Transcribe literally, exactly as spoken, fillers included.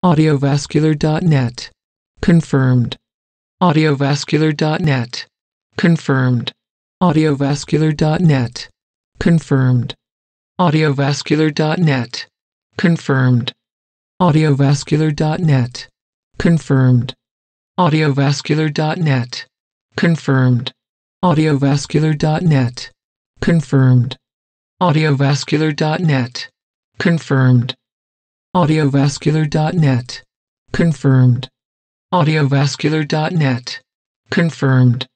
audiovascular dot net. Confirmed. audiovascular dot net. Confirmed. audiovascular dot net. Confirmed. audiovascular dot net. Confirmed. audiovascular dot net. Confirmed. audiovascular dot net. Confirmed. audiovascular dot net. Confirmed. audiovascular dot net. Confirmed. audiovascular dot net. Confirmed. audiovascular dot net. Confirmed.